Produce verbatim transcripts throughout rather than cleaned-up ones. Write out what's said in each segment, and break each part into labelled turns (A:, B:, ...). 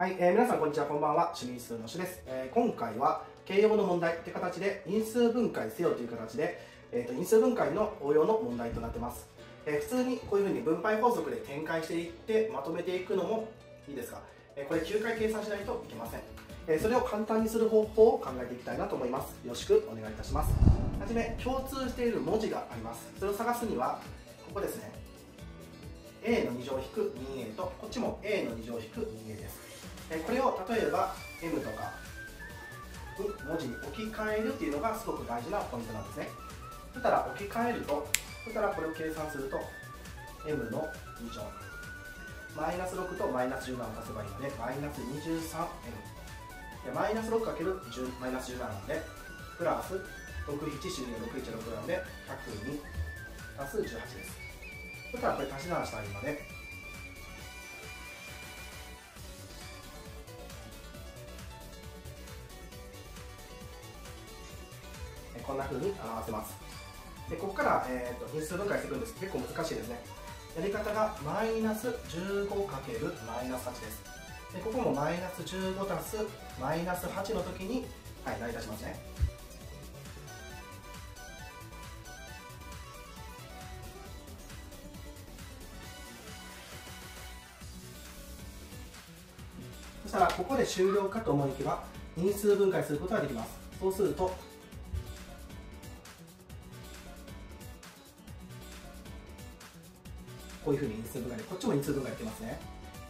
A: はい、えー、皆さんこんにちは、こんばんは。趣味数のしです、えー。今回は形容の問題って形で因数分解せよという形で、えー、と因数分解の応用の問題となってます。えー、普通にこういうふうに分配法則で展開していってまとめていくのもいいですが、えー、これきゅうかい計算しないといけません。えー、それを簡単にする方法を考えていきたいなと思います。よろしくお願いいたします。はじめ、共通している文字があります。それを探すにはここですね。A のに乗引く にエー とこっちも A のに乗引く にエー です。これを例えば エム とかに文字に置き換えるっていうのがすごく大事なポイントなんですね。そしたら置き換えると、そしたらこれを計算すると エム のに乗マイナスろくとマイナスじゅうななを足せばいいのでマイナス にじゅうさんエム マイナス ろくかけるマイナスじゅうなななのでプラスろくなな収入ろくいちろくなのでひゃくに足すじゅうはちです。そしたらこれ足し算したらいいのでこんな風に表せます。でここから、えー、と因数分解していくんです。結構難しいですね。やり方がマイナス じゅうごかけるマイナスはちです。でここもマイナスじゅうご足すマイナスはちの時に、はい、成り立ちますね。そしたらここで終了かと思いきや因数分解することができます。そうするとこういうふうに因数分解で、こっちも因数分解できますね。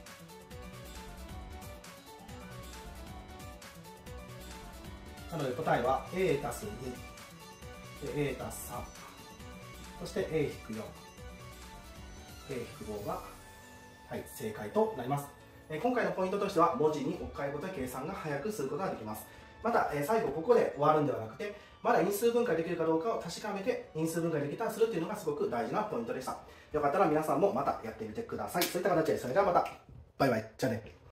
A: なので答えは A 足すに、A 足すさん、そして A 引くよん、A 引くごが、はい、正解となります。えー、今回のポイントとしては文字に置き換えることで計算が早くすることができます。また、えー、最後ここで終わるんではなくて、まだ因数分解できるかどうかを確かめて因数分解できたらするというのがすごく大事なポイントでした。よかったら皆さんもまたやってみてください。そういった形で、それではまた。バイバイ。じゃあね。